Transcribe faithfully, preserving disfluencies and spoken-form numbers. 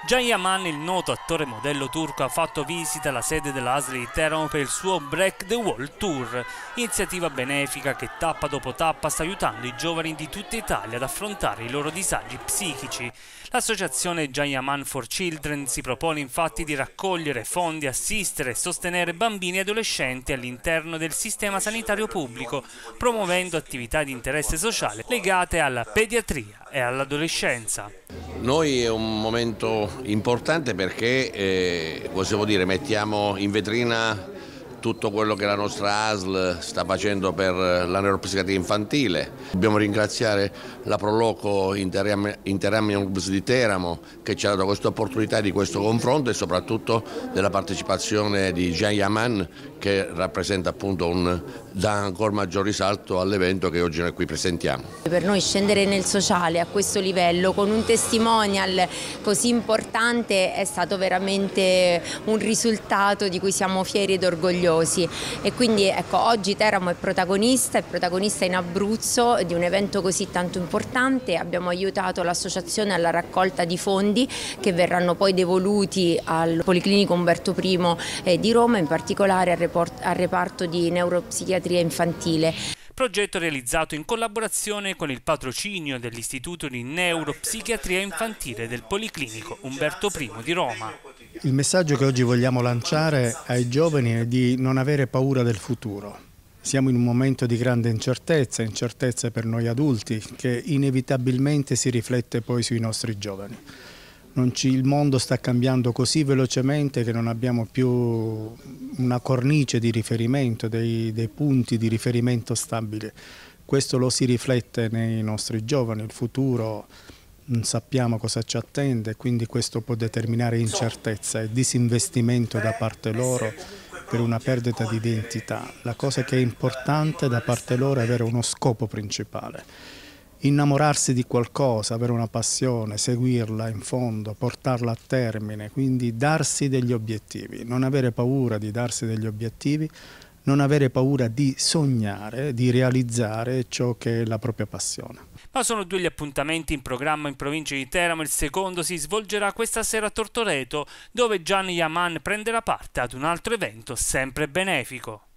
Can Yaman, il noto attore modello turco, ha fatto visita alla sede della A S L di Teramo per il suo Break the Wall Tour, iniziativa benefica che tappa dopo tappa sta aiutando i giovani di tutta Italia ad affrontare i loro disagi psichici. L'associazione Can Yaman for Children si propone infatti di raccogliere fondi, assistere e sostenere bambini e adolescenti all'interno del sistema sanitario pubblico, promuovendo attività di interesse sociale legate alla pediatria e all'adolescenza. Noi è un momento importante perché, eh, possiamo dire, mettiamo in vetrina tutto quello che la nostra A S L sta facendo per la neuropsichiatria infantile. Dobbiamo ringraziare la Proloco Interamnium di Teramo che ci ha dato questa opportunità di questo confronto e soprattutto della partecipazione di Can Yaman, che rappresenta appunto un, dà ancora maggior risalto all'evento che oggi noi qui presentiamo. Per noi scendere nel sociale a questo livello con un testimonial così importante è stato veramente un risultato di cui siamo fieri ed orgogliosi. E quindi ecco, oggi Teramo è protagonista, è protagonista in Abruzzo di un evento così tanto importante. Abbiamo aiutato l'associazione alla raccolta di fondi che verranno poi devoluti al Policlinico Umberto I di Roma, in particolare al reparto di neuropsichiatria infantile. Progetto realizzato in collaborazione con il patrocinio dell'Istituto di Neuropsichiatria Infantile del Policlinico Umberto I di Roma. Il messaggio che oggi vogliamo lanciare ai giovani è di non avere paura del futuro. Siamo in un momento di grande incertezza, incertezza per noi adulti, che inevitabilmente si riflette poi sui nostri giovani. Non ci, il mondo sta cambiando così velocemente che non abbiamo più una cornice di riferimento, dei, dei punti di riferimento stabili. Questo lo si riflette nei nostri giovani, il futuro non sappiamo cosa ci attende, quindi questo può determinare incertezza e disinvestimento da parte loro per una perdita di identità. La cosa che è importante da parte loro è avere uno scopo principale. Innamorarsi di qualcosa, avere una passione, seguirla in fondo, portarla a termine, quindi darsi degli obiettivi, non avere paura di darsi degli obiettivi, non avere paura di sognare, di realizzare ciò che è la propria passione. Ma sono due gli appuntamenti in programma in provincia di Teramo. Il secondo si svolgerà questa sera a Tortoreto, dove Can Yaman prenderà parte ad un altro evento sempre benefico.